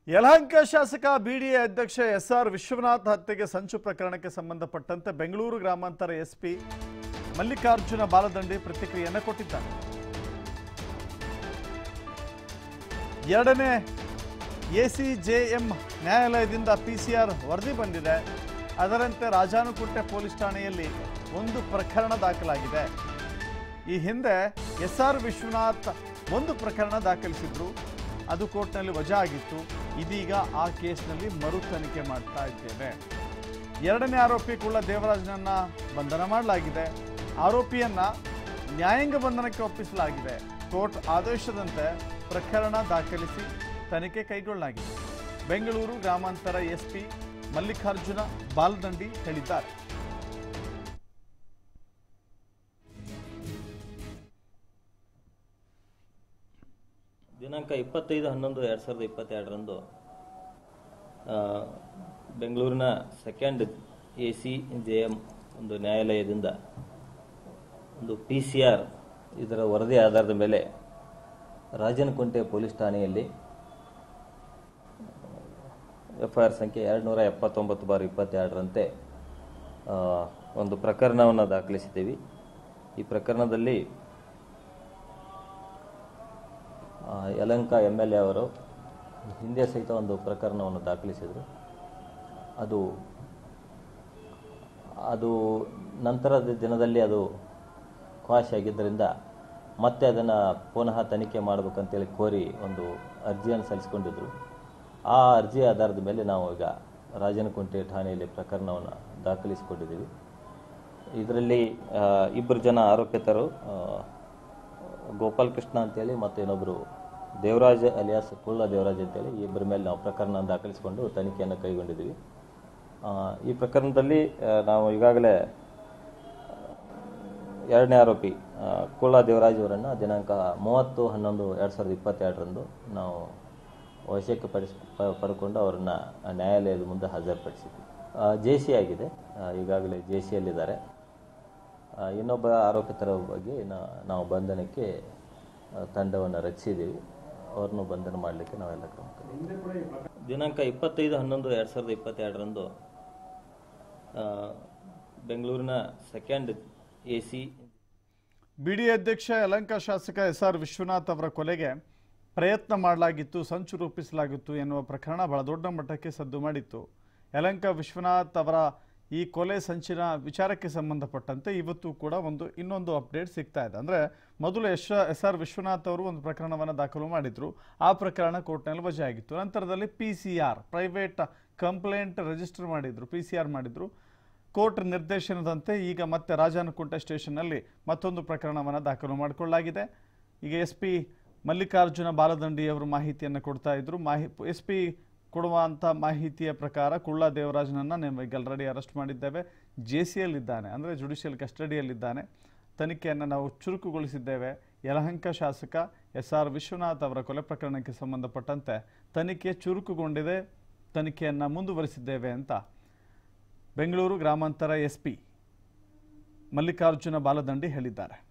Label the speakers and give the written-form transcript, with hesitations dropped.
Speaker 1: ಯಲಹಂಕ ಶಾಸಕ ಬಿಡಿಎ ಅಧ್ಯಕ್ಷ ಎಸ್ಆರ್ ವಿಶ್ವನಾಥ್ ಹತ್ಯೆಗೆ ಸಂಚು ಪ್ರಕರಣಕ್ಕೆ ಸಂಬಂಧಪಟ್ಟಂತೆ ಬೆಂಗಳೂರು ಗ್ರಾಮಾಂತರ ಎಸ್ಪಿ ಮಲ್ಲಿಕಾರ್ಜುನ ಬಾಲದಂಡಿ ಪ್ರತಿಕ್ರಿಯೆಯನ್ನು ಕೊಟ್ಟಿದ್ದಾರೆ. ಎರಡನೇ ಎಸಿಜೆಎಂ ನ್ಯಾಯಾಲಯದಿಂದ ಪಿಸಿಆರ್ ವರದಿ ಬಂದಿದೆ. ಅದರಂತೆ ರಾಜಾನುಕುಂಟೆ ಪೊಲೀಸ್ ಠಾಣೆಯಲ್ಲಿ ಒಂದು ಪ್ರಕರಣ ದಾಖಲಾಗಿದೆ. ಈ ಹಿಂದೆ ಎಸ್ಆರ್ ವಿಶ್ವನಾಥ್ ಒಂದು ಪ್ರಕರಣ ದಾಖಲಿಸಿದ್ರು. ಅದು ಕೋರ್ಟ್ನಲ್ಲಿ ವಜಾ ಆಗಿತ್ತು. ಇದೀಗ ಆ ಕೇಸ್ನಲ್ಲಿ ಮರು ತನಿಖೆ ಮಾಡ್ತಾ ಇದ್ದೇವೆ. ಎರಡನೇ ಆರೋಪಿ ಕುಳ್ಳ ದೇವರಾಜನನ್ನ ಬಂಧನ ಮಾಡಲಾಗಿದೆ. ಆರೋಪಿಯನ್ನ ನ್ಯಾಯಾಂಗ ಬಂಧನಕ್ಕೆ ಒಪ್ಪಿಸಲಾಗಿದೆ. ಕೋರ್ಟ್ ಆದೇಶದಂತೆ ಪ್ರಕರಣ ದಾಖಲಿಸಿ ತನಿಖೆ ಕೈಗೊಳ್ಳಲಾಗಿದೆ. ಬೆಂಗಳೂರು ಗ್ರಾಮಾಂತರ ಎಸ್ಪಿ ಮಲ್ಲಿಕಾರ್ಜುನ ಬಾಲದಂಡಿ ಹೇಳಿದ್ದಾರೆ.
Speaker 2: ದಿನಾಂಕ 25/11/2022 ಬೆಂಗಳೂರಿನ ಸೆಕೆಂಡ್ ಎಸಿಜೆಎಂ ಒಂದು ನ್ಯಾಯಾಲಯದಿಂದ ಒಂದು ಪಿಸಿಆರ್ ಇದರ ವರದಿ ಆಧಾರದ ಮೇಲೆ ರಾಜನಕುಂಟೆ ಪೊಲೀಸ್ ಠಾಣೆಯಲ್ಲಿ ಎಫ್ಐಆರ್ ಸಂಖ್ಯೆ 279/22ರಂತೆ ಒಂದು ಪ್ರಕರಣವನ್ನು ದಾಖಲಿಸಿದ್ದೇವೆ. ಈ ಪ್ರಕರಣದಲ್ಲಿ ಯಲಹಂಕ MLA ಅವರು ಹಿಂದೆ ಸಹಿತ ಒಂದು ಪ್ರಕರಣವನ್ನು ದಾಖಲಿಸಿದರು. ಅದು ನಂತರದ ದಿನದಲ್ಲಿ ಅದು ಕ್ವಾಶ್ ಆಗಿದ್ದರಿಂದ ಮತ್ತೆ ಅದನ್ನು ಪುನಃ ತನಿಖೆ ಮಾಡಬೇಕಂತೇಳಿ ಕೋರಿ ಒಂದು ಅರ್ಜಿಯನ್ನು ಸಲ್ಲಿಸಿಕೊಂಡಿದ್ದರು. ಆ ಅರ್ಜಿ ಆಧಾರದ ಮೇಲೆ ನಾವು ಈಗ ರಾಜನಕುಂಟೆ ಠಾಣೆಯಲ್ಲಿ ಪ್ರಕರಣವನ್ನು ದಾಖಲಿಸಿಕೊಂಡಿದ್ದೀವಿ. ಇದರಲ್ಲಿ ಇಬ್ಬರು ಜನ ಆರೋಪಿತರು ಗೋಪಾಲ್ ಕೃಷ್ಣ ಅಂತೇಳಿ ಮತ್ತು ಇನ್ನೊಬ್ಬರು ದೇವರಾಜ್ ಅಲಿಯಾಸ್ ಕುಳ್ಳ ದೇವರಾಜ್ ಅಂತೇಳಿ ಈ ಇಬ್ಬರ ಮೇಲೆ ನಾವು ಪ್ರಕರಣ ದಾಖಲಿಸಿಕೊಂಡು ತನಿಖೆಯನ್ನು ಕೈಗೊಂಡಿದ್ದೀವಿ. ಈ ಪ್ರಕರಣದಲ್ಲಿ ನಾವು ಈಗಾಗಲೇ ಎರಡನೇ ಆರೋಪಿ ಕುಳ್ಳ ದೇವರಾಜ್ ಅವರನ್ನು ದಿನಾಂಕ 30/11/2022 ನಾವು ವಶಕ್ಕೆ ಪಡ್ಕೊಂಡು ಅವರನ್ನು ನ್ಯಾಯಾಲಯದ ಮುಂದೆ ಹಾಜರುಪಡಿಸಿದ್ವಿ. JC ಆಗಿದೆ, ಈಗಾಗಲೇ JCಯಲ್ಲಿದ್ದಾರೆ. ಇನ್ನೊಬ್ಬ ಆರೋಪಿತರ ಬಗ್ಗೆ ನಾವು ಬಂಧನಕ್ಕೆ ತಂಡವನ್ನು ರಚಿಸಿದ್ದೀವಿ. ಅವ್ರನ್ನು ಬಂಧನ ಮಾಡಲಿಕ್ಕೆ ನಾವೆಲ್ಲ ಕ್ರಮ ದಿನಾಂಕ 25/11/2022 ಬೆಂಗಳೂರಿನ ಸೆಕೆಂಡ್ ಎಸಿ
Speaker 1: ಬಿಡಿಎ ಅಧ್ಯಕ್ಷ ಯಲಹಂಕ ಶಾಸಕ ಎಸ್ಆರ್ ವಿಶ್ವನಾಥ್ ಅವರ ಕೊಲೆಗೆ ಪ್ರಯತ್ನ ಮಾಡಲಾಗಿತ್ತು, ಸಂಚು ರೂಪಿಸಲಾಗಿತ್ತು ಎನ್ನುವ ಪ್ರಕರಣ ಬಹಳ ದೊಡ್ಡ ಮಟ್ಟಕ್ಕೆ ಸದ್ದು ಮಾಡಿತ್ತು. ಯಲಹಂಕ ವಿಶ್ವನಾಥ್ ಅವರ ಈ ಕೊಲೆ ಸಂಚಿನ ವಿಚಾರಕ್ಕೆ ಸಂಬಂಧಪಟ್ಟಂತೆ ಇವತ್ತು ಕೂಡ ಇನ್ನೊಂದು ಅಪ್ಡೇಟ್ ಸಿಗ್ತಾ ಇದೆ. ಅಂದರೆ ಮೊದಲು ಎಸ್ಆರ್ ವಿಶ್ವನಾಥ್ ಅವರು ಒಂದು ಪ್ರಕರಣವನ್ನು ದಾಖಲು ಮಾಡಿದ್ರು. ಆ ಪ್ರಕರಣ ಕೋರ್ಟ್ನಲ್ಲಿ ವಜಾ ಆಗಿತ್ತು. ನಂತರದಲ್ಲಿ PCR ಪ್ರೈವೇಟ್ ಕಂಪ್ಲೇಂಟ್ ರಿಜಿಸ್ಟರ್ ಮಾಡಿದ್ರು, PCR ಮಾಡಿದ್ರು. ಕೋರ್ಟ್ ನಿರ್ದೇಶನದಂತೆ ಈಗ ಮತ್ತೆ ರಾಜಾನುಕುಂಟೆ ಸ್ಟೇಷನ್ನಲ್ಲಿ ಮತ್ತೊಂದು ಪ್ರಕರಣವನ್ನು ದಾಖಲು ಮಾಡಿಕೊಳ್ಳಲಾಗಿದೆ. ಈಗ SP ಮಲ್ಲಿಕಾರ್ಜುನ ಬಾಲದಂಡಿ ಅವರು ಮಾಹಿತಿಯನ್ನು ಕೊಡ್ತಾ ಇದ್ರು. SP ಕೊಡುವಂಥ ಮಾಹಿತಿಯ ಪ್ರಕಾರ ಕುಳ್ಳ ದೇವರಾಜನನ್ನು ಈಗ ಆಲ್ರೆಡಿ ಅರೆಸ್ಟ್ ಮಾಡಿದ್ದೇವೆ. JCಯಲ್ಲಿದ್ದಾನೆ, ಅಂದರೆ ಜುಡಿಷಿಯಲ್ ಕಸ್ಟಡಿಯಲ್ಲಿದ್ದಾನೆ. ತನಿಖೆಯನ್ನು ನಾವು ಚುರುಕುಗೊಳಿಸಿದ್ದೇವೆ. ಯಲಹಂಕ ಶಾಸಕ ಎಸ್ಆರ್ ವಿಶ್ವನಾಥ್ ಅವರ ಕೊಲೆ ಪ್ರಕರಣಕ್ಕೆ ಸಂಬಂಧಪಟ್ಟಂತೆ ತನಿಖೆ ಚುರುಕುಗೊಂಡಿದೆ, ತನಿಖೆಯನ್ನು ಮುಂದುವರಿಸಿದ್ದೇವೆ ಅಂತ ಬೆಂಗಳೂರು ಗ್ರಾಮಾಂತರ SP ಮಲ್ಲಿಕಾರ್ಜುನ ಬಾಲದಂಡಿ ಹೇಳಿದ್ದಾರೆ.